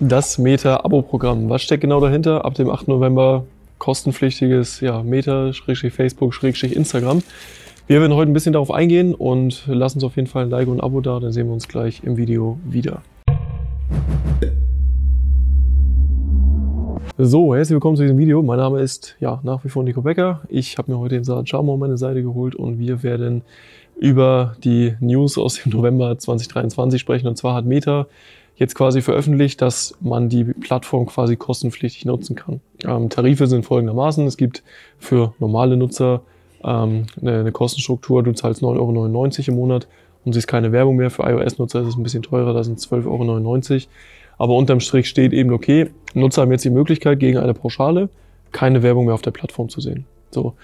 Das Meta-Abo-Programm. Was steckt genau dahinter? Ab dem 8. November kostenpflichtiges Meta, Facebook, Instagram. Wir werden heute ein bisschen darauf eingehen und lassen uns auf jeden Fall ein Like und ein Abo da, dann sehen wir uns gleich im Video wieder. So, herzlich willkommen zu diesem Video. Mein Name ist nach wie vor Nico Becker. Ich habe mir heute den Saad Sharma an meine Seite geholt und wir werden über die News aus dem November 2023 sprechen. Und zwar hat Meta jetzt quasi veröffentlicht, dass man die Plattform quasi kostenpflichtig nutzen kann. Tarife sind folgendermaßen. Es gibt für normale Nutzer eine Kostenstruktur. Du zahlst 9,99 € im Monat und siehst keine Werbung mehr. Für iOS-Nutzer ist es ein bisschen teurer, da sind 12,99 €. Aber unterm Strich steht eben, okay, Nutzer haben jetzt die Möglichkeit, gegen eine Pauschale keine Werbung mehr auf der Plattform zu sehen. So,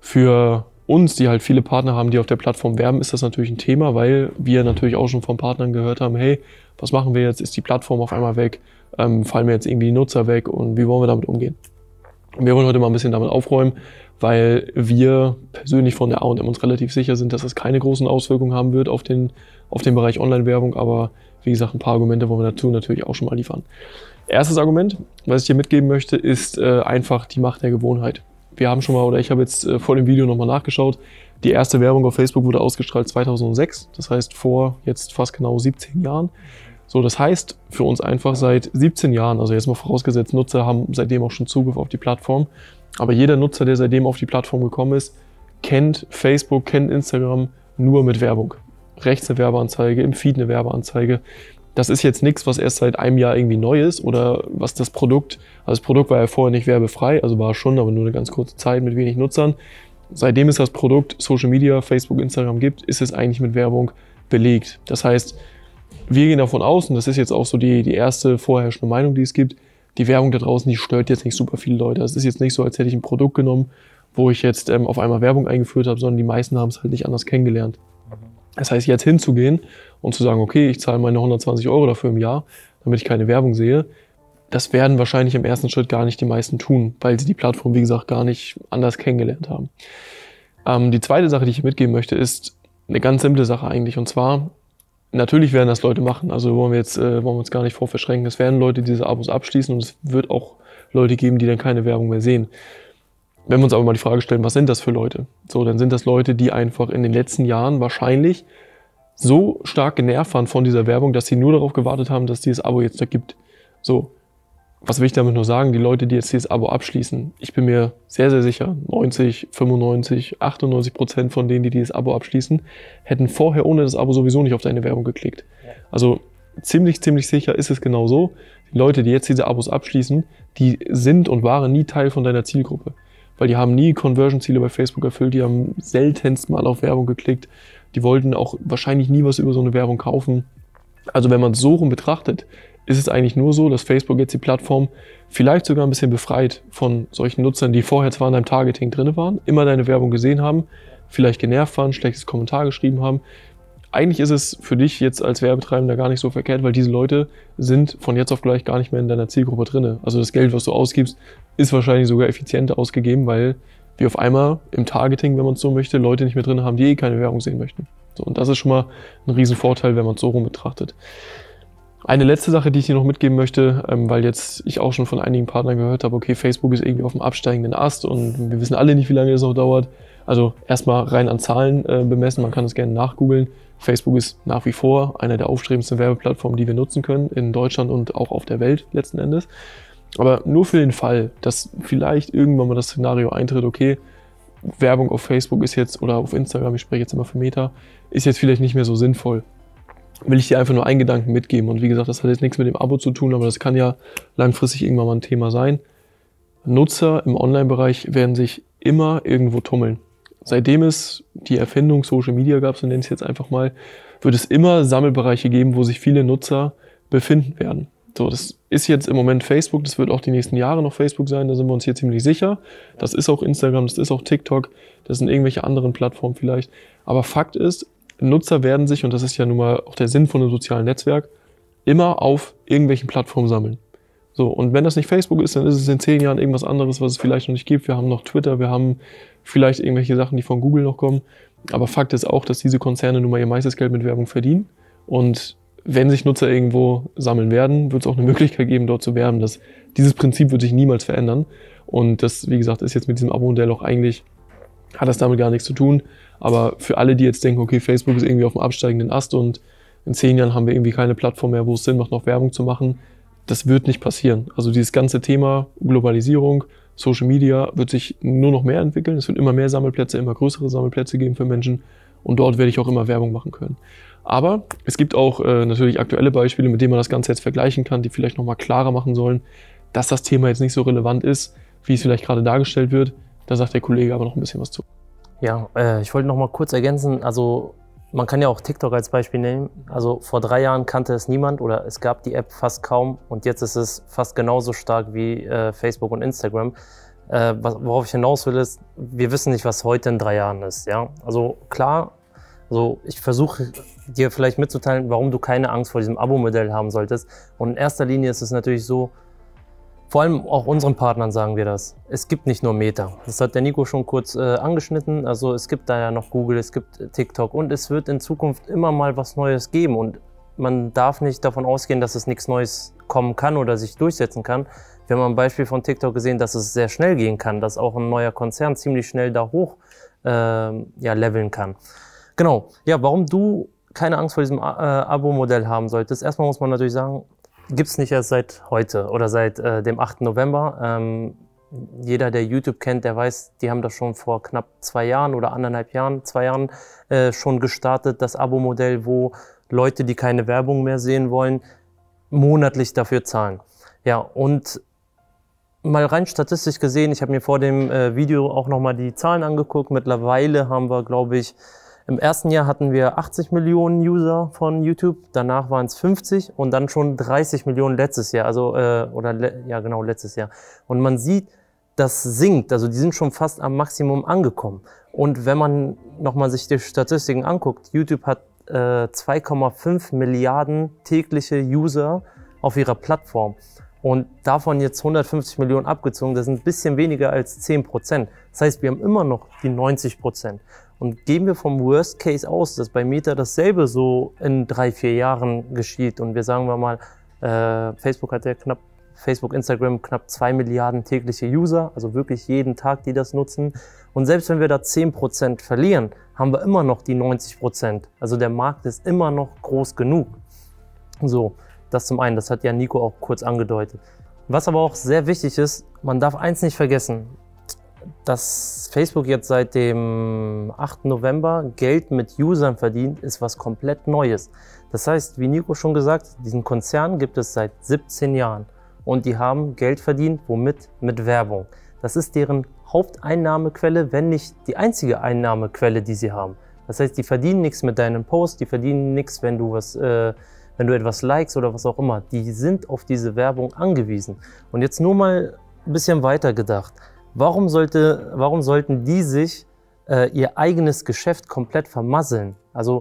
für uns, die halt viele Partner haben, die auf der Plattform werben, ist das natürlich ein Thema, weil wir natürlich auch schon von Partnern gehört haben, hey, was machen wir jetzt? Ist die Plattform auf einmal weg? Fallen mir jetzt irgendwie die Nutzer weg? Und wie wollen wir damit umgehen? Wir wollen heute mal ein bisschen damit aufräumen, weil wir persönlich von der A&M uns relativ sicher sind, dass das keine großen Auswirkungen haben wird auf den Bereich Online-Werbung, aber wie gesagt, ein paar Argumente wollen wir dazu natürlich auch schon mal liefern. Erstes Argument, was ich dir mitgeben möchte, ist einfach die Macht der Gewohnheit. Wir haben schon mal, oder ich habe jetzt vor dem Video nochmal nachgeschaut, die erste Werbung auf Facebook wurde ausgestrahlt 2006, das heißt vor jetzt fast genau 17 Jahren. So, das heißt für uns einfach seit 17 Jahren, also jetzt mal vorausgesetzt, Nutzer haben seitdem auch schon Zugriff auf die Plattform, aber jeder Nutzer, der seitdem auf die Plattform gekommen ist, kennt Facebook, kennt Instagram nur mit Werbung. Rechts eine Werbeanzeige, im Feed eine Werbeanzeige. Das ist jetzt nichts, was erst seit einem Jahr irgendwie neu ist oder was das Produkt war ja vorher nicht werbefrei, also war schon, aber nur eine ganz kurze Zeit mit wenig Nutzern. Seitdem es das Produkt Social Media, Facebook, Instagram gibt, ist es eigentlich mit Werbung belegt. Das heißt, wir gehen davon aus, und das ist jetzt auch so die erste vorherrschende Meinung, die es gibt, die Werbung da draußen, die stört jetzt nicht super viele Leute. Es ist jetzt nicht so, als hätte ich ein Produkt genommen, wo ich jetzt auf einmal Werbung eingeführt habe, sondern die meisten haben es halt nicht anders kennengelernt. Das heißt, jetzt hinzugehen und zu sagen, okay, ich zahle meine 120 € dafür im Jahr, damit ich keine Werbung sehe, das werden wahrscheinlich im ersten Schritt gar nicht die meisten tun, weil sie die Plattform, wie gesagt, gar nicht anders kennengelernt haben. Die zweite Sache, die ich hier mitgeben möchte, ist eine ganz simple Sache eigentlich. Und zwar, natürlich werden das Leute machen, also wollen wir uns gar nicht vor verschränken. Es werden Leute diese Abos abschließen und es wird auch Leute geben, die dann keine Werbung mehr sehen. Wenn wir uns aber mal die Frage stellen, was sind das für Leute? So, dann sind das Leute, die einfach in den letzten Jahren wahrscheinlich so stark genervt waren von dieser Werbung, dass sie nur darauf gewartet haben, dass dieses Abo jetzt da gibt. So, was will ich damit nur sagen? Die Leute, die jetzt dieses Abo abschließen, ich bin mir sehr, sehr sicher, 90, 95, 98% von denen, die dieses Abo abschließen, hätten vorher ohne das Abo sowieso nicht auf deine Werbung geklickt. Also ziemlich sicher ist es genau so. Die Leute, die jetzt diese Abos abschließen, die sind und waren nie Teil von deiner Zielgruppe. Weil die haben nie Conversion-Ziele bei Facebook erfüllt, die haben seltenst mal auf Werbung geklickt, die wollten auch wahrscheinlich nie was über so eine Werbung kaufen. Also wenn man es so rum betrachtet, ist es eigentlich nur so, dass Facebook jetzt die Plattform vielleicht sogar ein bisschen befreit von solchen Nutzern, die vorher zwar in deinem Targeting drin waren, immer deine Werbung gesehen haben, vielleicht genervt waren, schlechtes Kommentar geschrieben haben. Eigentlich ist es für dich jetzt als Werbetreibender gar nicht so verkehrt, weil diese Leute sind von jetzt auf gleich gar nicht mehr in deiner Zielgruppe drin. Also das Geld, was du ausgibst, ist wahrscheinlich sogar effizienter ausgegeben, weil wir auf einmal im Targeting, wenn man es so möchte, Leute nicht mehr drin haben, die keine Werbung sehen möchten. So, und das ist schon mal ein riesen Vorteil, wenn man es so rum betrachtet. Eine letzte Sache, die ich dir noch mitgeben möchte, weil jetzt ich auch schon von einigen Partnern gehört habe, okay, Facebook ist irgendwie auf dem absteigenden Ast und wir wissen alle nicht, wie lange das noch dauert. Also erstmal rein an Zahlen bemessen, man kann es gerne nachgoogeln. Facebook ist nach wie vor eine der aufstrebendsten Werbeplattformen, die wir nutzen können, in Deutschland und auch auf der Welt letzten Endes. Aber nur für den Fall, dass vielleicht irgendwann mal das Szenario eintritt, okay, Werbung auf Facebook ist jetzt, oder auf Instagram, ich spreche jetzt immer für Meta, ist jetzt vielleicht nicht mehr so sinnvoll. Will ich dir einfach nur einen Gedanken mitgeben. Und wie gesagt, das hat jetzt nichts mit dem Abo zu tun, aber das kann ja langfristig irgendwann mal ein Thema sein. Nutzer im Online-Bereich werden sich immer irgendwo tummeln. Seitdem es die Erfindung Social Media gab, so nenne ich es jetzt einfach mal, wird es immer Sammelbereiche geben, wo sich viele Nutzer befinden werden. So, das ist jetzt im Moment Facebook, das wird auch die nächsten Jahre noch Facebook sein, da sind wir uns hier ziemlich sicher. Das ist auch Instagram, das ist auch TikTok, das sind irgendwelche anderen Plattformen vielleicht. Aber Fakt ist, Nutzer werden sich, und das ist ja nun mal auch der Sinn von einem sozialen Netzwerk, immer auf irgendwelchen Plattformen sammeln. So, und wenn das nicht Facebook ist, dann ist es in 10 Jahren irgendwas anderes, was es vielleicht noch nicht gibt. Wir haben noch Twitter, wir haben vielleicht irgendwelche Sachen, die von Google noch kommen. Aber Fakt ist auch, dass diese Konzerne nun mal ihr meistes Geld mit Werbung verdienen. Und wenn sich Nutzer irgendwo sammeln werden, wird es auch eine Möglichkeit geben, dort zu werben. Dieses Prinzip wird sich niemals verändern. Und das, wie gesagt, ist jetzt mit diesem Abo-Modell auch eigentlich, hat das damit gar nichts zu tun. Aber für alle, die jetzt denken, okay, Facebook ist irgendwie auf dem absteigenden Ast und in 10 Jahren haben wir irgendwie keine Plattform mehr, wo es Sinn macht, noch Werbung zu machen, das wird nicht passieren. Also dieses ganze Thema Globalisierung, Social Media wird sich nur noch mehr entwickeln. Es wird immer mehr Sammelplätze, immer größere Sammelplätze geben für Menschen. Und dort werde ich auch immer Werbung machen können. Aber es gibt auch natürlich aktuelle Beispiele, mit denen man das Ganze jetzt vergleichen kann, die vielleicht nochmal klarer machen sollen, dass das Thema jetzt nicht so relevant ist, wie es vielleicht gerade dargestellt wird. Da sagt der Kollege aber noch ein bisschen was zu. Ja, ich wollte noch mal kurz ergänzen, also man kann ja auch TikTok als Beispiel nehmen. Also vor 3 Jahren kannte es niemand oder es gab die App fast kaum und jetzt ist es fast genauso stark wie Facebook und Instagram. Worauf ich hinaus will ist, wir wissen nicht, was heute in 3 Jahren ist. Ja? Also klar, also ich versuche dir vielleicht mitzuteilen, warum du keine Angst vor diesem Abo-Modell haben solltest. Und in erster Linie ist es natürlich so, vor allem auch unseren Partnern sagen wir das. Es gibt nicht nur Meta. Das hat der Nico schon kurz angeschnitten. Also es gibt da ja noch Google, es gibt TikTok und es wird in Zukunft immer mal was Neues geben. Und man darf nicht davon ausgehen, dass es nichts Neues kommen kann oder sich durchsetzen kann. Wir haben ein Beispiel von TikTok gesehen, dass es sehr schnell gehen kann, dass auch ein neuer Konzern ziemlich schnell da hoch leveln kann. Genau. Ja, warum du keine Angst vor diesem Abo-Modell haben solltest. Erstmal muss man natürlich sagen, gibt es nicht erst seit heute oder seit dem 8. November. Jeder, der YouTube kennt, der weiß, die haben das schon vor knapp 2 Jahren oder 1,5 Jahren, 2 Jahren schon gestartet, das Abo-Modell, wo Leute, die keine Werbung mehr sehen wollen, monatlich dafür zahlen. Ja, und mal rein statistisch gesehen, ich habe mir vor dem Video auch nochmal die Zahlen angeguckt. Mittlerweile haben wir, glaube ich, im ersten Jahr hatten wir 80 Millionen User von YouTube, danach waren es 50 und dann schon 30 Millionen letztes Jahr, letztes Jahr. Und man sieht, das sinkt, also die sind schon fast am Maximum angekommen. Und wenn man nochmal sich die Statistiken anguckt, YouTube hat 2,5 Milliarden tägliche User auf ihrer Plattform. Und davon jetzt 150 Millionen abgezogen, das sind ein bisschen weniger als 10%. Das heißt, wir haben immer noch die 90%. Und gehen wir vom Worst Case aus, dass bei Meta dasselbe so in 3, 4 Jahren geschieht und wir sagen wir mal, Facebook hat ja Facebook, Instagram knapp 2 Milliarden tägliche User, also wirklich jeden Tag, die das nutzen. Und selbst wenn wir da 10% verlieren, haben wir immer noch die 90%. Also der Markt ist immer noch groß genug. So, das zum einen, das hat ja Nico auch kurz angedeutet. Was aber auch sehr wichtig ist, man darf eins nicht vergessen, dass Facebook jetzt seit dem 8. November Geld mit Usern verdient, ist was komplett Neues. Das heißt, wie Nico schon gesagt, diesen Konzern gibt es seit 17 Jahren und die haben Geld verdient, womit? Mit Werbung. Das ist deren Haupteinnahmequelle, wenn nicht die einzige Einnahmequelle, die sie haben. Das heißt, die verdienen nichts mit deinen Posts, die verdienen nichts, wenn du etwas likest oder was auch immer. Die sind auf diese Werbung angewiesen. Und jetzt nur mal ein bisschen weiter gedacht. Warum sollten die sich ihr eigenes Geschäft komplett vermasseln? Also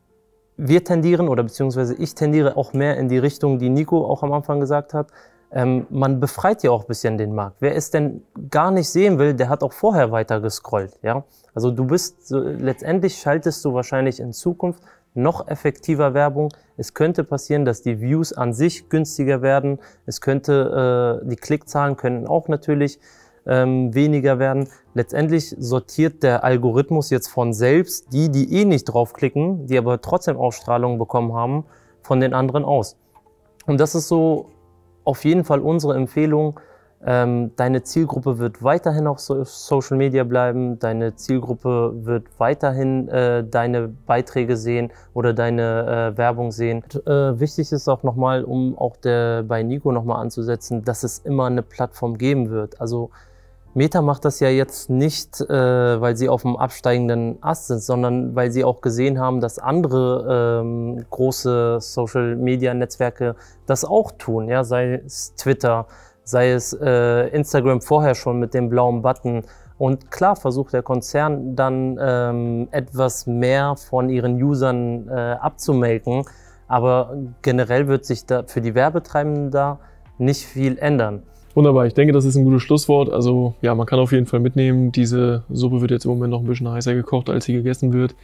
wir tendieren oder beziehungsweise ich tendiere auch mehr in die Richtung, die Nico auch am Anfang gesagt hat. Man befreit ja auch ein bisschen den Markt. Wer es denn gar nicht sehen will, der hat auch vorher weiter gescrollt. Ja? Also letztendlich schaltest du wahrscheinlich in Zukunft noch effektiver Werbung. Es könnte passieren, dass die Views an sich günstiger werden. Es könnte, die Klickzahlen können auch natürlich weniger werden. Letztendlich sortiert der Algorithmus jetzt von selbst die eh nicht draufklicken, die aber trotzdem Ausstrahlung bekommen haben, von den anderen aus. Und das ist so auf jeden Fall unsere Empfehlung. Deine Zielgruppe wird weiterhin auf Social Media bleiben, deine Zielgruppe wird weiterhin deine Beiträge sehen oder deine Werbung sehen. Und, wichtig ist auch nochmal, um auch bei Nico nochmal anzusetzen, dass es immer eine Plattform geben wird. Also Meta macht das ja jetzt nicht, weil sie auf dem absteigenden Ast sind, sondern weil sie auch gesehen haben, dass andere große Social-Media-Netzwerke das auch tun, ja, sei es Twitter, sei es Instagram vorher schon mit dem blauen Button. Und klar versucht der Konzern dann etwas mehr von ihren Usern abzumelken, aber generell wird sich da für die Werbetreibenden da nicht viel ändern. Wunderbar, ich denke, das ist ein gutes Schlusswort. Also ja, man kann auf jeden Fall mitnehmen, diese Suppe wird jetzt im Moment noch ein bisschen heißer gekocht, als sie gegessen wird.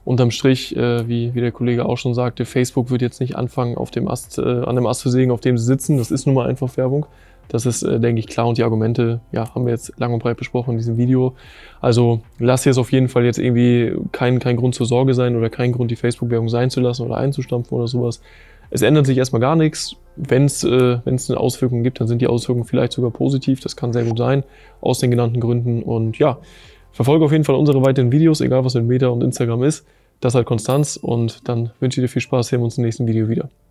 unterm Strich, wie der Kollege auch schon sagte, Facebook wird jetzt nicht anfangen, an dem Ast zu sägen, auf dem sie sitzen. Das ist nun mal einfach Werbung. Das ist, denke ich, klar. Und die Argumente, ja, haben wir jetzt lang und breit besprochen in diesem Video. Also lasst jetzt auf jeden Fall jetzt irgendwie kein Grund zur Sorge sein oder kein Grund, die Facebook-Werbung sein zu lassen oder einzustampfen oder sowas. Es ändert sich erstmal gar nichts. Wenn es eine Auswirkung gibt, dann sind die Auswirkungen vielleicht sogar positiv. Das kann sehr gut sein, aus den genannten Gründen. Und ja, verfolge auf jeden Fall unsere weiteren Videos, egal was mit Meta und Instagram ist. Das halt Konstanz. Und dann wünsche ich dir viel Spaß. Sehen wir uns im nächsten Video wieder.